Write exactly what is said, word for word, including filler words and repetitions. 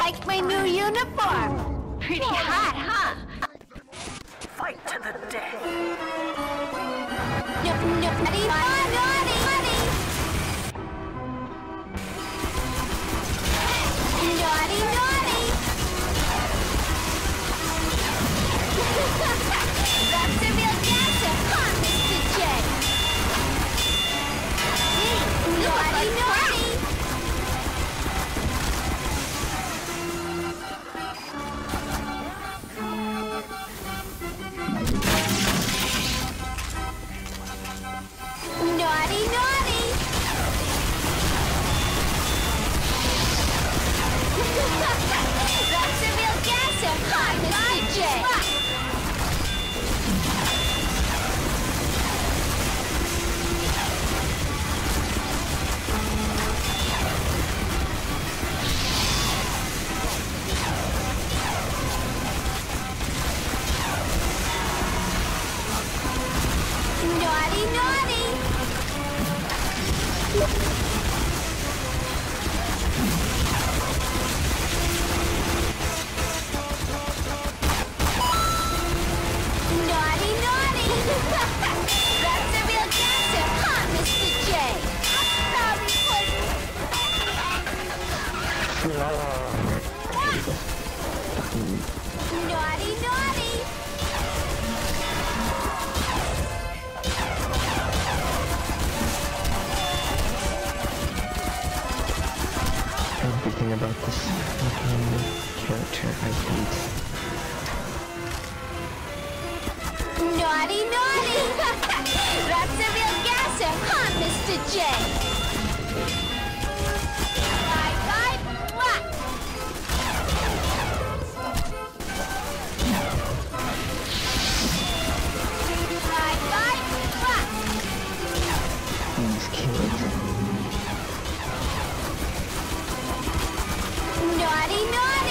like my new uniform. Pretty hot, huh? Fight to the death. No, no, naughty, naughty, naughty. Naughty, naughty. That's a real dancer, huh, Mister J? Naughty, naughty. Naughty, naughty! That's a real gasser, huh, Mister J? Naughty, naughty! Naughty, naughty! That's a real dancer, huh, Mister J? Naughty, naughty! Everything about this fucking character I hate. Naughty, naughty! That's a real gasser, huh, Mister J? Bye, bye, mwah! Bye, bye, mwah! These kids. Naughty, naughty!